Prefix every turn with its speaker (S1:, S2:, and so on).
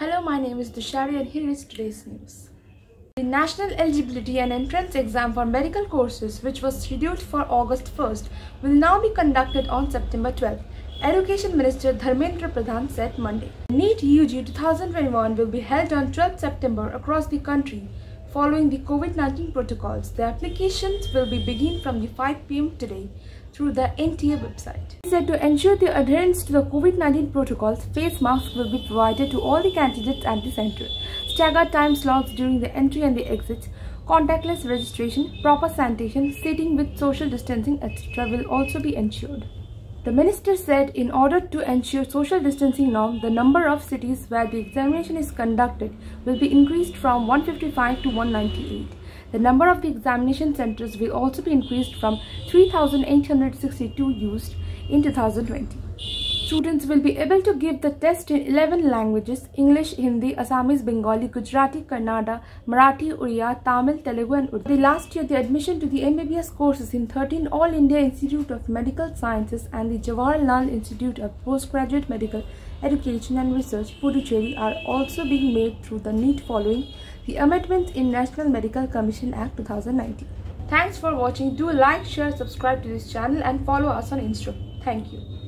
S1: Hello, my name is Dushari and here is today's news. The National Eligibility and Entrance Exam for medical courses, which was scheduled for August 1st, will now be conducted on September 12th. Education Minister Dharmendra Pradhan said Monday. NEET UG 2021 will be held on 12th September across the country. Following the COVID-19 protocols, the applications will be begin from the 5 p.m. today through the NTA website. He said to ensure the adherence to the COVID-19 protocols, face masks will be provided to all the candidates at the center. Staggered time slots during the entry and the exits, contactless registration, proper sanitation, seating with social distancing, etc. will also be ensured. The minister said in order to ensure social distancing norm, the number of cities where the examination is conducted will be increased from 155 to 198. The number of the examination centers will also be increased from 3,862 used in 2020. Students will be able to give the test in 11 languages: English, Hindi, Assamese, Bengali, Gujarati, Kannada, Marathi, Oriya, Tamil, Telugu and Urdu. Last year, the admission to the MBBS courses in 13 All India Institute of Medical Sciences and the Jawaharlal Institute of Postgraduate Medical Education and Research, Puducherry, are also being made through the NEET following the amendments in National Medical Commission Act 2019. Thanks for watching. Do like, share, subscribe to this channel and follow us on Instagram. Thank you.